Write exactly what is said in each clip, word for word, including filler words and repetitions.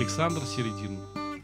Александр Середин.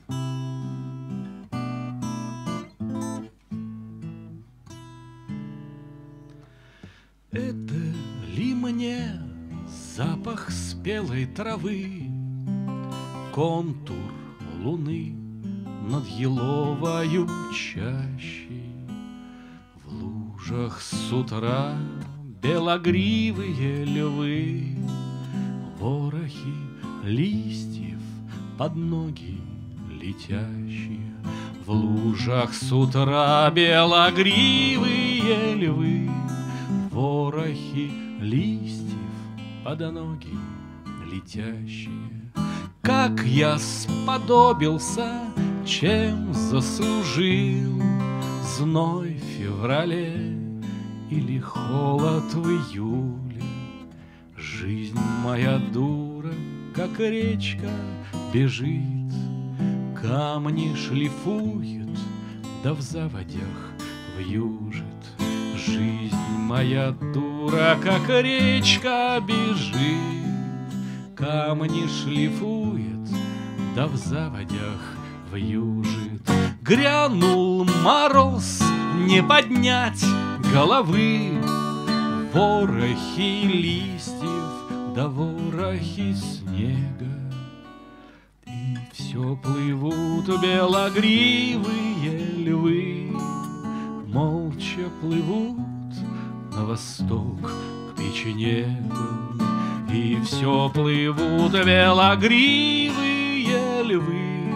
Это ли мне запах спелой травы, контур луны над еловою чащей? В лужах с утра белогривые львы, ворохи листьев под ноги летящие. В лужах с утра белогривые львы, ворохи листьев под ноги летящие. Как я сподобился, чем заслужил зной в феврале или холод в июле? Жизнь моя дура, как речка, бежит, камни шлифует, да в заводях вьюжит. Жизнь моя дура, как речка, бежит, камни шлифует, да в заводях вьюжит. Грянул мороз, не поднять головы, ворохи листьев, да ворохи снега. И все плывут белогривые львы, молча плывут на восток к печенегам. И все плывут белогривые львы,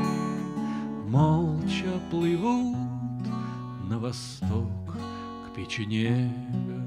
молча плывут на восток к печенегам.